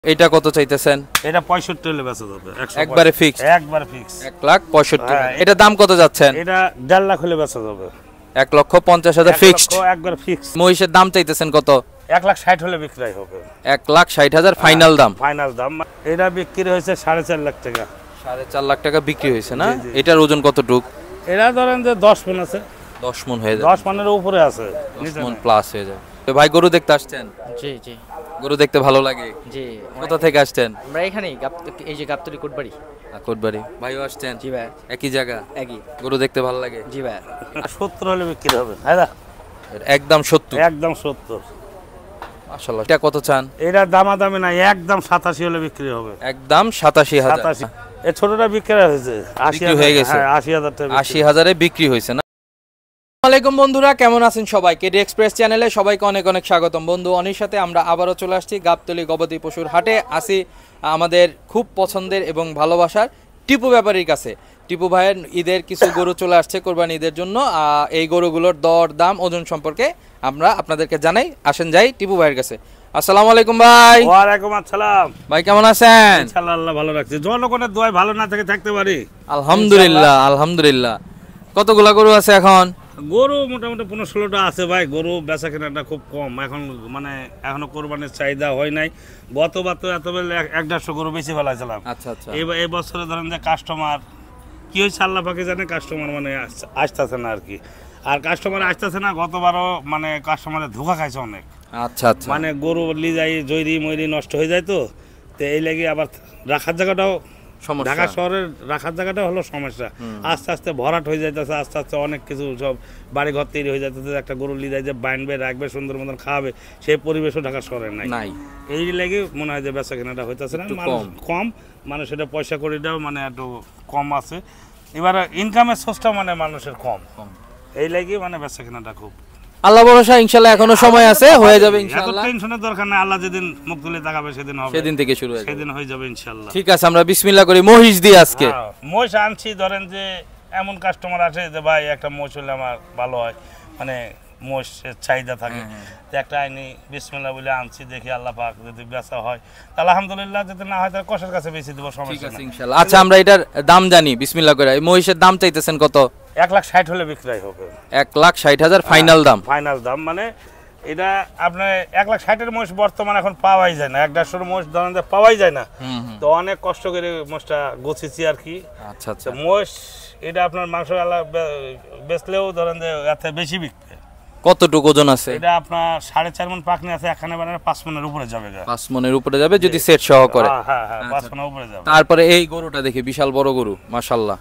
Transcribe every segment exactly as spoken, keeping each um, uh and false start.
এটা কত চাইতেছেন? এটা পঁয়ষট্টি হলে বেচা যাবে। একবারে ফিক্স? একবারে ফিক্স। এক লাখ পঁয়ষট্টি। এটা দাম কত যাচ্ছেন? এটা দেড় লাখ হলে বেচা যাবে। এক লক্ষ পঞ্চাশ হাজার ফিক্সড। একবারে ফিক্স। মহিষের দাম চাইতেছেন কত? এক লাখ ষাট হলে বিক্রয় হবে। এক লাখ ষাট হাজার ফাইনাল দাম? ফাইনাল দাম। এটা বিক্রি হয়েছে সাড়ে চার লাখ টাকা। সাড়ে চার লাখ টাকা বিক্রি হয়েছে না? এটার ওজন কতটুক? এটা ধরেন যে দশ মণ আছে। দশ মণ হয়ে যায়? দশ মণের উপরে আছে। দশ মণ প্লাস হয়ে যায়। তো ভাই গরু দেখতে আসছেন? জি জি। গরু দেখতে ভালো লাগে? জি। কোথা থেকে আসছেন? আমরা এখানেই এই যে গাবতলী কোটবাড়ি। কোটবাড়ি। ভাইও আসছেন? জি ভাই। একই জায়গা? একই। গরু দেখতে ভালো লাগে? জি ভাই। সত্তর হলে বিক্রি হবে। হ্যাঁ একদম সত্তর? একদম সত্তর। মাশাআল্লাহ। এটা কত চান? এটা দামাদামি না, একদম সাতাশি হলে বিক্রি হবে। একদম সাতাশি হাজার? সাতাশি। এই ছোটটা বিক্রি হয়েছে আশি হয়ে গেছে? হ্যাঁ আশি হাজার টাকা। আশি হাজারে বিক্রি হয়েছে না? আসসালামু আলাইকুম বন্ধুরা, কেমন আছেন সবাই? কেডি এক্সপ্রেস চ্যানেলে সবাইকে অনেক অনেক স্বাগতম। বন্ধু অনির সাথে আমরা আবারও চলে আসছি গাবতলী গবাদি পশুর হাটে। আসি আমাদের খুব পছন্দের এবং ভালোবাসার টিপু ব্যাপারীর কাছে। টিপু ভাইয়ের ঈদের কিছু গরু চলে আসছে কোরবানি ঈদের জন্য। এই গরুগুলোর দর দাম ওজন সম্পর্কে আমরা আপনাদেরকে জানাই। আসেন যাই টিপু ভাইয়ের কাছে। আসসালামু আলাইকুম ভাই। ওয়ালাইকুম আসসালাম। ভাই কেমন আছেন? ইনশাআল্লাহ আল্লাহ ভালো রাখছে। জনগণের দোয়ায় ভালো না থেকে থাকতে পারি? আলহামদুলিল্লাহ আলহামদুলিল্লাহ। কতগুলা গরু আছে এখন? গরু মোটামুটি পনেরো ষোলোটা আছে ভাই। গরু বেচা কেনাটা খুব কম এখন, মানে এখনো কোরবানির চাহিদা হয় নাই। গতবার তো এত বেলা এক দেড়শো গরু বেশি ফেলাইছিলাম। আচ্ছা আচ্ছা। এবার এই বছরে ধরেন যে কাস্টমার কি হয়েছে আল্লাহ পাকে জানে, কাস্টমার মানে আসতেছে না আর কি। আর কাস্টমার আসতেছে না, গতবারও মানে কাস্টমারের ধোঁকা খাইছে অনেক। আচ্ছা আচ্ছা। মানে গরু লি যাই জৈরি ময়রি নষ্ট হয়ে যায় তো, তো এই লেগে আবার রাখার জায়গাটাও, ঢাকা শহরের রাখার জায়গাটা হলো সমস্যা। আস্তে আস্তে ভরাট হয়ে যাইতেছে, আস্তে আস্তে অনেক কিছু সব বাড়ি ঘর তৈরি হয়ে যাইতেছে। একটা গরু লিদায় যে বাঁধবে রাখবে সুন্দর মতন খাওয়াবে, সেই পরিবেশও ঢাকা শহরে নাই। এই লেগে মনে হয় যে বেচা কেনাটা হইতেছে না, মানুষ কম, মানে সেটা পয়সা কড়িটাও মানে একটু কম আছে। এবার ইনকামের সোর্সটা মানে মানুষের কম, এই লেগে মানে বেচা কেনাটা খুব। আল্লাহ ভরসা, ইনশাআল্লাহ এখনো সময় আছে, হয়ে যাবে ইনশাআল্লাহ। এত টেনশনের দরকার নাই, আল্লাহ যেদিন মুখ তুলে তাকাবে সেদিন হবে, সেদিন থেকে শুরু হবে, সেদিন হয়ে যাবে ইনশাআল্লাহ। ঠিক আছে, আমরা বিসমিল্লাহ করি। মহিষ দিয়ে আজকে মহিষ আনছি। ধরেন যে এমন কাস্টমার আছে যে ভাই একটা মহিষ হলে আমার ভালো হয়, মানে মহিষের চাহিদা থাকে, একটা আইনি বিসমিল্লাহ বলে আনছি, দেখি আল্লাহ পাক যদি বেচা হয় আলহামদুলিল্লাহ, যদি না হয় তাহলে কষের কাছে বেশি দেবো, সমস্যা নেই ইনশাআল্লাহ। আচ্ছা, আমরা এটার দাম জানি বিসমিল্লাহ করে। এই মহিষের দাম চাইতেছেন কত? এক লাখ ষাট হলে বিক্রয় হবে। এক লাখ ষাট হাজার ফাইনাল দাম? ফাইনাল দাম মানে এটা আপনার এক লাখ ষাটের মহিষ বর্তমানে এখন পাওয়াই যায় না, এক দেড়শোর মহিষ ধরেন যে পাওয়াই যায় না, তো অনেক কষ্ট করে মহিষটা গোছিছি আর কি। আচ্ছা আচ্ছা। মহিষ এটা আপনার মাংস বেচলেও ধরেন যে এত বেশি বিকবে। কতটুকু ওজন আছে এটা? আপনার সাড়ে চার মণ পাকনি আছে, এখানে মানে পাঁচ মণের উপরে যাবে। পাঁচ মণের উপরে যাবে যদি সেট সহ করে? হ্যাঁ হ্যাঁ, পাঁচ মণের উপরে যাবে। তারপরে এই গরুটা দেখি, বিশাল বড় গরু মাশাআল্লাহ।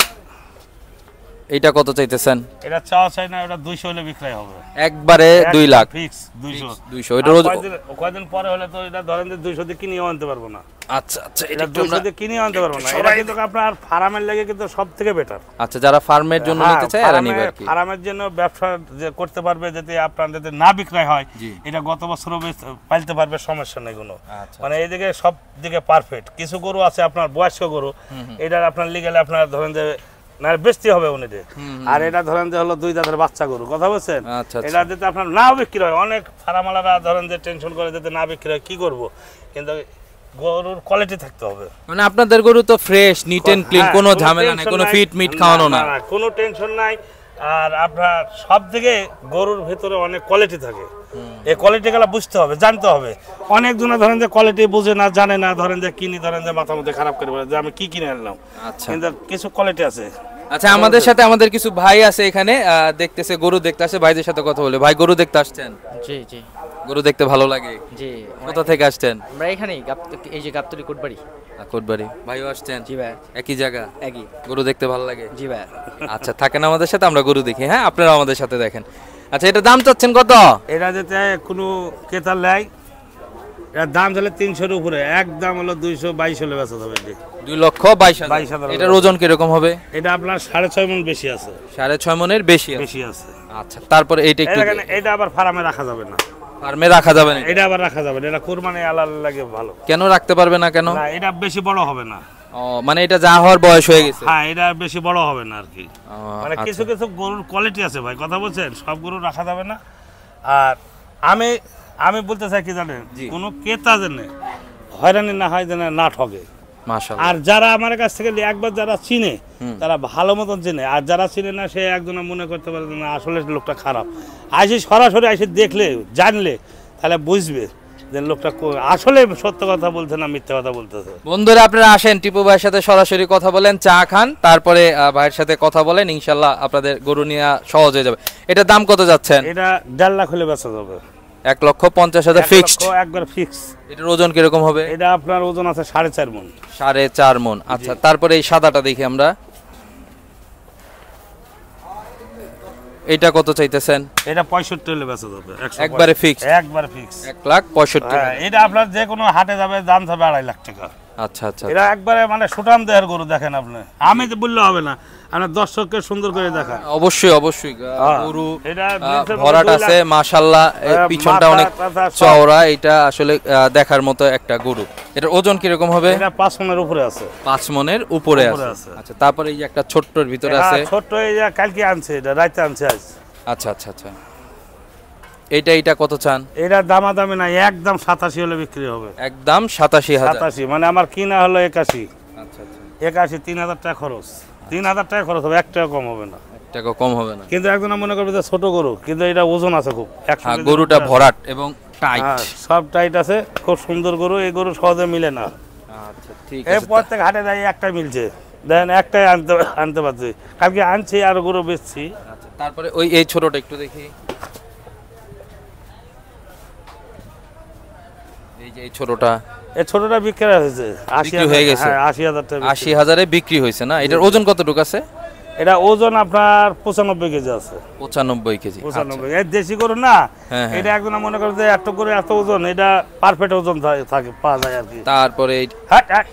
এটা কত চাইতেছেন? এটা চাওয়া চাই না, এটা দুইশো হলে বিক্রয় হবে। একবারে দুই লাখ ফিক্স দুইশো? দুইশো। এটা রোজ কয়দিন পরে হলে তো এটা ধরেন যে দুইশো দিয়ে কিনেও আনতে পারবো না। আচ্ছা আচ্ছা। এটা দুইশো দিয়ে কিনেও আনতে পারবো না। এটা কিন্তু আপনার ফার্মের লাগে কিন্তু সব থেকে বেটার। আচ্ছা, যারা ফার্মের জন্য নিতে চায় এরা নিবে আর কি। ফার্মের জন্য ব্যবসা যে করতে পারবে, যদি আপনার যদি না বিক্রয় হয়, এটা গত বছরও পালতে পারবে, সমস্যা নেই কোনো। মানে এইদিকে সব দিকে পারফেক্ট। কিছু গরু আছে আপনার বয়স্ক গরু, এটা আপনার লিগেলে আপনার ধরেন যে না বেচতে হবে উনিতে। আর এটা ধরেন যে হলো দুই দাঁতের বাচ্চা গরু, কথা বলছেন? এটা যদি আপনার না বিক্রি হয়, অনেক ফার্মালারা ধরেন যে টেনশন করে যদি না বিক্রি হয় কি করব, কিন্তু গরুর কোয়ালিটি থাকতে হবে। মানে আপনাদের গরু তো ফ্রেশ, নিট এন্ড ক্লিন, কোনো ঝামেলা নাই, কোনো ফিট মিট খাওয়ানো না, কোনো টেনশন নাই। আর আপনার সব থেকে গরুর ভিতরে অনেক কোয়ালিটি থাকে, এই কোয়ালিটিগুলো বুঝতে হবে, জানতে হবে। অনেকজনে ধরেন যে কোয়ালিটি বুঝে না, জানে না, ধরেন যে কিনি ধরেন যে মাথা মধ্যে খারাপ করে বলে যে আমি কি কিনে আনলাম, কিন্তু কিছু কোয়ালিটি আছে। আচ্ছা, আমাদের সাথে আমাদের কিছু ভাই আছে এখানে, দেখতেছে গরু দেখতে আসে, ভাইদের সাথে কথা বলে। ভাই গরু দেখতে আসছেন? জি জি। গরু দেখতে ভালো লাগে? জি। কোথা থেকে আসছেন? আমরা এখানেই এই যে গাবতলী কোটবাড়ি। কোটবাড়ি। ভাইও আসছেন? জি ভাই। একই জায়গা? একই। গরু দেখতে ভালো লাগে? জি ভাই। আচ্ছা, থাকেন আমাদের সাথে, আমরা গরু দেখি। হ্যাঁ, আপনারা আমাদের সাথে দেখেন। আচ্ছা, এটা দাম চাচ্ছেন কত? এটা যেতে কোনো ক্রেতার লাই, এর দাম হলে তিনশোর উপরে, এক দাম হলো দুইশো বাইশ হলে বেচা যাবে। দুই লক্ষ বাইশ হাজার। এটার ওজন কিরকম হবে? এটা আপনার সাড়ে ছয় মণ বেশি আছে। সাড়ে ছয় মণের বেশি বেশি আছে। আচ্ছা, তারপরে এইটা একটু, এটা আবার ফার্মে রাখা যাবে না। ফার্মে রাখা যাবে না? এটা আবার রাখা যাবে না, এটা কুরবানি আলাল লাগে ভালো। কেন রাখতে পারবে না? কেন? না, এটা বেশি বড় হবে না। ও, মানে এটা যা হওয়ার বয়স হয়ে গেছে। হ্যাঁ, এটা বেশি বড় হবে না আর কি। মানে কিছু কিছু গরুর কোয়ালিটি আছে ভাই, কথা বলছেন, সব গরু রাখা যাবে না। আর আমি আমি বলতে চাই কি জানেন, কোনো ক্রেতা জেনে হয়রানি না হয় যেন না ঠকে। মাশাআল্লাহ। আর যারা আমার কাছ থেকে নিয়ে একবার যারা চিনে তারা ভালো মতন চিনে, আর যারা চিনে না সে একজন মনে করতে পারে না আসলে লোকটা খারাপ। আসি সরাসরি এসে দেখলে জানলে তাহলে বুঝবে যে লোকটা আসলে সত্য কথা বলছে না মিথ্যা কথা বলতেছে। বন্ধুরা আপনারা আসেন টিপু ভাইয়ের সাথে সরাসরি কথা বলেন, চা খান, তারপরে আহ, ভাইয়ের সাথে কথা বলেন, ইনশাল্লাহ আপনাদের গরু নিয়ে সহজ হয়ে যাবে। এটার দাম কত যাচ্ছেন? এটা দেড় লাখ হলে বেচা যাবে। এক লক্ষ পঞ্চাশ হাজার ফিক্সড। একবার ফিক্স। এটার ওজন কিরকম হবে? এটা আপনার ওজন আছে সাড়ে চার মন। সাড়ে চার মন। আচ্ছা, তারপরে এই সাদাটা দেখি আমরা, এটা কত চাইতেছেন? এটা পঁয়ষট্টি হলে বেচা যাবে। একবারে ফিক্স? একবারে ফিক্স। এক লাখ পঁয়ষট্টি। হ্যাঁ, এটা আপনার যে কোনো হাটে যাবে দাম যাবে আড়াই লাখ টাকা। আচ্ছা আচ্ছা। এটা একবারে মানে সুঠাম দেহের গরু। দেখেন আপনি, আমি তো বললে হবে না, আপনার দর্শককে সুন্দর করে দেখান। অবশ্যই অবশ্যই। হ্যাঁ, গরু এটা আহ, নিচের ভরাট মধ্যে দুই আছে লাখ- মাশাআল্লাহ, এই হ্যাঁ, পিছনটা মাথা, অনেক টাথা সব। চওড়া, এটা আসলে আহ, দেখার মতো একটা গরু। এটার ওজন কিরকম হবে? এটা পাঁচ মনের উপরে আছে। পাঁচ মনের উপরে উপরে আছে। আছে। আচ্ছা, তারপরে এই যে একটা ছোট্টর ভিতরে হ্যাঁ, আছে। ছোট্ট এই যে কালকে আনছে, এটা রাইতে আনছে আজ। আচ্ছা আচ্ছা আচ্ছা। এইটা এইটা কত চান? এটা দামাদামি নাই, একদম সাতাশি হলে বিক্রি হবে। একদম সাতাশি হাজার। সাতাশি মানে আমার কিনা হলো একাশি। আচ্ছা আচ্ছা। একাশি, তিন হাজার টাকা খরচ। তিন হাজার টাকা খরচ হবে, এক টাকা কম হবে না। এক টাকা কম হবে না। কিন্তু একজন মনে করবে যে ছোট গরু, কিন্তু এটা ওজন আছে খুব। একশো হ্যাঁ, কেজি গরুটা ওজন আছে। ভরাট এবং টাইট। হ্যাঁ, সব টাইট আছে, খুব সুন্দর গরু। এই গরু সহজে মিলে না। আচ্ছা ঠিক এই আছে। প্রত্যেক হাটে যাই একটা মিলছে, দেখেন একটাই আনতে আনতে পারছি। কালকে আনছি আর গরু বেচছি। আচ্ছা, তারপরে ওই এই ছোটটা একটু দেখি। এই যে এই ছোটটা এই ছোটটা বিক্রি হয়েছে আশি বিক্রি হয়ে গেছে? হ্যাঁ, আশি হাজার টাকা বিক্রি। আশি হাজারে বিক্রি হয়েছে না? এটার ওজন কতটুকু আছে? এটা ওজন আপনার পঁচানব্বই কেজি আছে। পঁচানব্বই কেজি। পঁচানব্বই। এই দেশি গরু না, হ্যাঁ, হ্যাঁ। এটা একজন মনে করে যে এত করে এত ওজন, এটা পারফেক্ট ওজন থা- থাকে পাওয়া যায় আর কি। তারপরে এই- হাট, হাট।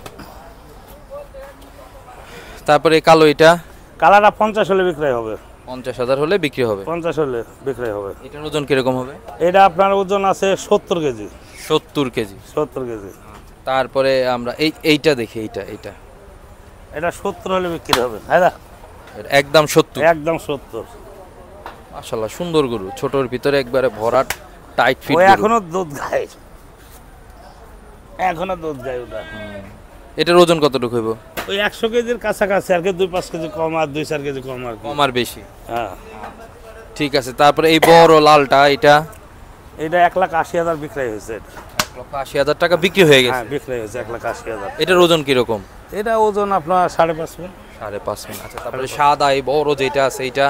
তারপরে এই কালো এটা কালারটা পঞ্চাশ হলে বিক্রি হবে। পঞ্চাশ হাজার হলে বিক্রি হবে। পঞ্চাশ হলে বিক্রি হবে। এটার ওজন কিরকম হবে? এটা আপনার ওজন আছে সত্তর কেজি। সত্তর কেজি। সত্তর কেজি। তারপরে আমরা এই এইটা দেখি, এইটা এইটা এটা সত্তর হলে বিক্রি হবে। হ্যাঁ, এটা একদম সত্তর। একদম সত্তর। মাশাআল্লাহ, সুন্দর গরু, ছোটর ভিতরে একবারে ভরাট টাইট ফিট ও গরু। এখনো দুধ খায়, এখনো দুধ খায় ওটা। এটার ওজন কতটুকু হইব? ওই একশো কেজির কাছাকাছি আর কি, দুই পাঁচ কেজি কম আর দুই চার কেজি কম আর কি। কম আর বেশি? হ্যাঁ, ঠিক আছে। তারপরে এই বড় লালটা, এটা এটা এক লাখ আশি হাজার বিক্রি হয়েছে। এটা এক লক্ষ আশি হাজার টাকা বিক্রি হয়ে গেছে। হ্যাঁ, বিক্রি হয়েছে এক লাখ আশি হাজার। এটার ওজন কিরকম? এটা ওজন আপনার সাড়ে পাঁচ মণ। সাড়ে পাঁচ মিনিট। আচ্ছা, তারপরে সাদা এই বড় যেটা আছে এইটা?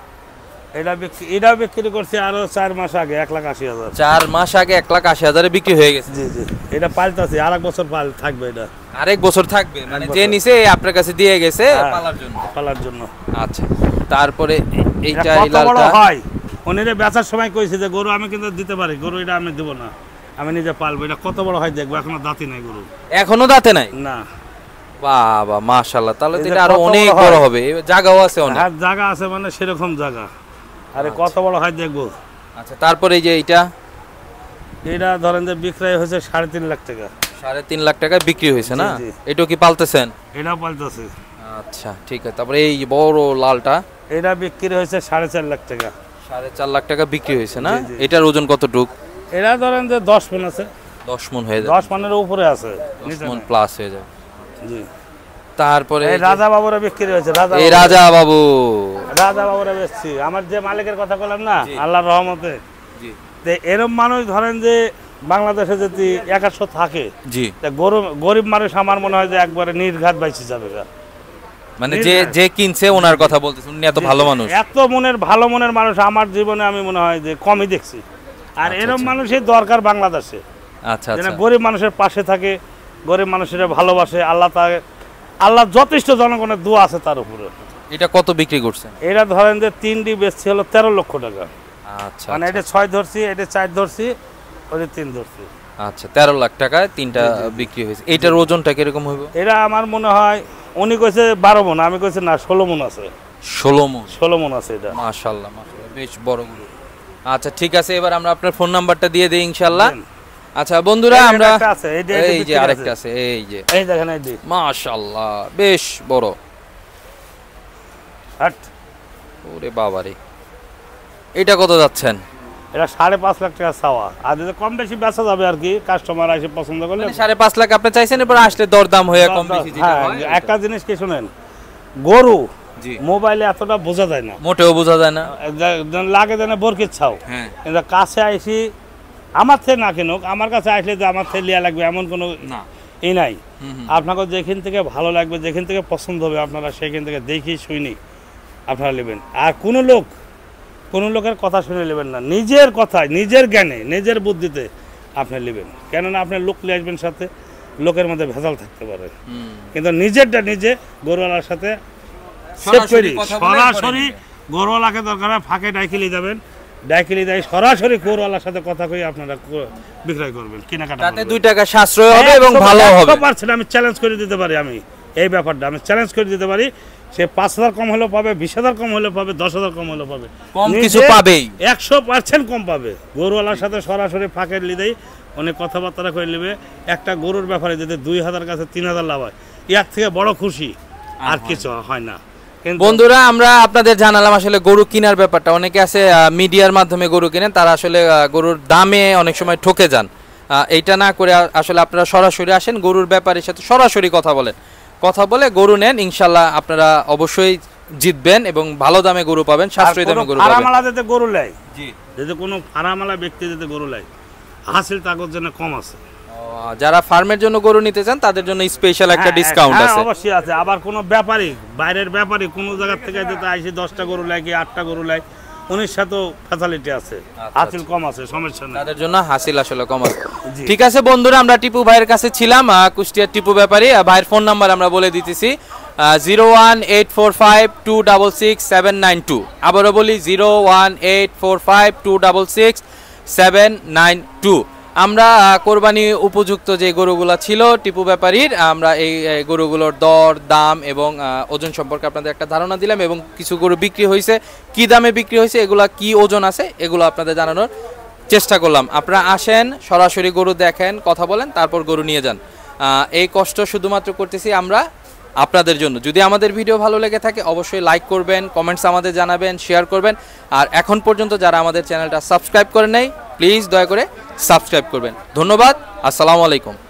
এটা বিক্রি এটাও বিক্রি করছে আরো চার মাস আগে এক লাখ আশি হাজার। চার মাস আগে এক লাখ আশি হাজারে বিক্রি হয়ে গেছে। জি জি, এটা পাল্টাছে, আর এক বছর পাল থাকবে। এটা আরেক বছর থাকবে মানে এক যে বছর। নিচে আপনার কাছে দিয়ে গেছে হ্যাঁ, পালার জন্য। পালার জন্য। আচ্ছা, তারপরে এ- এইটা এটা এই কত বড় লালটা হয়, উনি রে বেচার সময় কইছে যে গরু আমি কিন্তু দিতে পারি, গরু এটা আমি দেবো না, আমি নিজে পালবো। এটা কত বড় হয় দেখবো, এখনো দাঁতি নাই গরু। এখনো দাঁতে নাই? না, বাবা মাশাআল্লাহ, তাহলে তো এই যে এটা আরো কত অনেক বড় বড় হয়। হবে। এ জায়গাও আছে অনেক। হ্যাঁ, জায়গা আছে মানে সেরকম জায়গা। আরে কত বড় হয় দেখবো। আচ্ছা, তারপরে এই যে এইটা এটা ধরেন যে বিক্রয় হয়েছে সাড়ে তিন লাখ টাকা। সাড়ে তিন লাখ টাকায় বিক্রি হয়েছে না? জি, জি। এটাও কি পালতেছেন? এটাও পাল্টাছে। আচ্ছা ঠিক আছে। তারপরে এই বড় লালটা এটা বিক্রি হয়েছে সাড়ে চার লাখ টাকা। সাড়ে চার লাখ টাকা বিক্রি হয়েছে না? জি, জি। এটার ওজন কতটুক? এটা ধরেন যে দশ মণ আছে। দশ মন হয়ে যাবে। দশ মণের উপরে আছে। দশ নিচে মন না। প্লাস হয়ে যাবে। জি। তারপরে এই এই যে- রাজা বাবুরা বিক্রি হয়েছে। রাজা এই বাবু। রাজা বাবু। রাজা বাবুরা বেচছি। আমার যে মালিকের কথা বললাম না, জি। আল্লাহর রহমতে, জি তো এরম মানুষ ধরেন যে বাংলাদেশে যদি একাশো থাকে, জি। তা গরিব গরিব মানুষ আমার মনে হয় যে একবারে নির্ঘাত বাইছে যাবে গা। মানে যে যে কিনছে ওনার কথা বলতেছেন, উনি এত ভালো মানুষ। এত মনের ভালো মনের মানুষ আমার জীবনে আমি মনে হয় যে কমই দেখছি। আর আচ্ছা, এরম আচ্ছা। মানুষের দরকার বাংলাদেশে, আচ্ছা যেন আচ্ছা। গরিব মানুষের পাশে থাকে, গরিব মানুষের ভালোবাসে। আল্লাহ তাকে আল্লাহ যথেষ্ট জনগণের দোয়া আছে তার উপরে। এটা কত বিক্রি করছেন? এটা ধরেন যে তিনটি বেচছি হলো তেরো লক্ষ টাকা। আচ্ছা মানে এটা ছয় ধরছি, এটা চার ধরছি, ওটা তিন ধরছি। আচ্ছা, তেরো লাখ টাকায় তিনটা বিক্রি হয়েছে। এইটার ওজনটা কিরকম হইব? এটা আমার মনে হয় উনি কইছে বারো মণ, আমি কইছি না ষোলো মণ আছে। ষোলো মন। ষোলো মণ আছে এটা। মাশাআল্লাহ মাশাআল্লাহ, বেশ বড় গরু। আচ্ছা ঠিক আছে, এবার আমরা আপনার ফোন নাম্বারটা দিয়ে দিই ইনশাআল্লাহ। দেন। আচ্ছা বন্ধুরা, এই আমরা একটা আছে, এই যে এটা এই যে বিক্রি আরেকটা আছে। আছে, এই যে এই দেখেন এই যে মাশাআল্লাহ বেশ বড়। হাট। ওরে বাবারে, এটা কত যাচ্ছেন? এটা সাড়ে পাঁচ লাখ টাকা চাওয়া, আর যদি কম বেশি বেচা যাবে আর কি, কাস্টমার এসে পছন্দ করলে। মানে সাড়ে পাঁচ লাখ আপনি চাইছেন, এরপর আসলে দরদাম হয়ে কম বেশি যেটা হ্যাঁ, হয়। একটা জিনিস কি শুনেন, গরু জি মোবাইলে এতটা বোঝা যায় না, মোটেও বোঝা যায় না। যা- লাগে যেন বরকির ছাও, হ্যাঁ কিন্তু কাছে আইসি আমার থেকে না কিনুক, আমার কাছে আসলে যে আমার থেকে লিয়া লাগবে এমন কোনো না। ই নাই। হুম হুম। আপনাকে যেখান থেকে ভালো লাগবে, যেখান থেকে পছন্দ হবে, আপনারা সেখান থেকে দেখি শুনি আপনারা নেবেন। আর কোনো লোক কোনো লোকের কথা শুনে নেবেন না, নিজের কথায়, নিজের জ্ঞানে, নিজের বুদ্ধিতে আপনি নেবেন। কেননা আপনি লোক নিয়ে আসবেন সাথে, লোকের মধ্যে ভেজাল থাকতে পারে, হুম। কিন্তু নিজেরটা নিজে গরুওয়ালার সাথে সরাসরি কথা বলে সরাসরি গরুওয়ালাকে দরকার হয় ফাঁকে ডাইকিলি যাবেন, ডাইকিলি দেয় সরাসরি গরুওয়ালার সাথে কথা কই আপনারা ক- বিক্রয় করবেন, কেনাকাটা তাতে করবেন। দুই টাকা সাশ্রয় হবে এবং ভালো হবে। একশো পার্সেন্ট আমি চ্যালেঞ্জ করে দিতে পারি, আমি এই ব্যাপারটা আমি চ্যালেঞ্জ করে দিতে পারি। সে পাঁচ হাজার কম হলেও পাবে, বিশ হাজার কম হলেও পাবে, দশ হাজার কম হলেও পাবে, কম নিজে কিছু পাবেই। একশো পার্সেন্ট কম পাবে। গরুওয়ালার সাথে সরাসরি ফাঁকে লিদেই অনেক কথাবার্তা করে নেবে। একটা গরুর ব্যাপারে যদি দুই হাজার কাছে তিন হাজার লাভ হয়, এর থেকে বড় খুশি আর কিছু হয় না। কিন্তু বন্ধুরা, আমরা আপনাদের জানালাম আসলে গরু কেনার ব্যাপারটা। অনেকে আছে মিডিয়ার মাধ্যমে গরু কেনেন, তারা আসলে আহ, গরুর দামে অনেক সময় ঠকে যান। আহ, এইটা না করে আ- আসলে আপনারা সরাসরি আসেন, গরুর ব্যাপারের সাথে সরাসরি কথা বলেন, কথা বলে গরু নেন, ইনশাল্লাহ আপনারা অবশ্যই জিতবেন এবং ভালো দামে গরু পাবেন, সাশ্রয়ী দামে গরু পাবেন। ফারামালা যেতে গরু লেয়, জি। যদি কোনো ফারামালা ব্যক্তি যেতে গরু লেয়, হাসিল তাগত যেন কম আছে। ও, যারা ফার্মের জন্য গরু নিতে চান তাদের জন্য স্পেশাল একটা হ্যাঁ, ডিসকাউন্ট হ্যাঁ, আছে। অবশ্যই আছে। আবার কোনো ব্যাপারী, বাইরের ব্যাপারী কোনো জায়গা থেকে যেতে আইসি দশটা গরু লাই কি আটটা গরু লাই, উনিশ সাথেও ফ্যাসিলিটি আছে, হাসিল কম আছে, সমস্যা নেই। তাদের জন্য হাসিল আসলে কম আছে। জি। ঠিক আছে বন্ধুরা, আমরা টিপু ভাইয়ের কাছে ছিলাম, আহ, কুষ্টিয়ার টিপু ব্যাপারী। আহ, ভাইয়ের ফোন নাম্বার আমরা বলে দিতেছি, zero one eight four five two double six seven nine two. আবারও বলি, zero one eight four five two double six seven nine two. আমরা আহ, কোরবানি উপযুক্ত যে গরুগুলো ছিল টিপু ব্যাপারীর, আমরা এই এই গরুগুলোর দর দাম এবং আহ, ওজন সম্পর্কে আপনাদের একটা ধারণা দিলাম, এবং কিছু গরু বিক্রি হয়েছে, কি দামে বিক্রি হয়েছে, এগুলা কি ওজন আছে, এগুলো আপনাদের জানানোর চেষ্টা করলাম। আপনারা আসেন, সরাসরি গরু দেখেন, কথা বলেন, তারপর গরু নিয়ে যান। আহ, এই কষ্ট শুধুমাত্র করতেছি আমরা আপনাদের জন্য। যদি আমাদের ভিডিও ভালো লেগে থাকে অবশ্যই লাইক করবেন, কমেন্টস আমাদের জানাবেন, শেয়ার করবেন। আর এখন পর্যন্ত যারা আমাদের চ্যানেলটা সাবস্ক্রাইব করেন নাই, প্লিজ দয়া করে সাবস্ক্রাইব করবেন। ধন্যবাদ, আসসালামু আলাইকুম।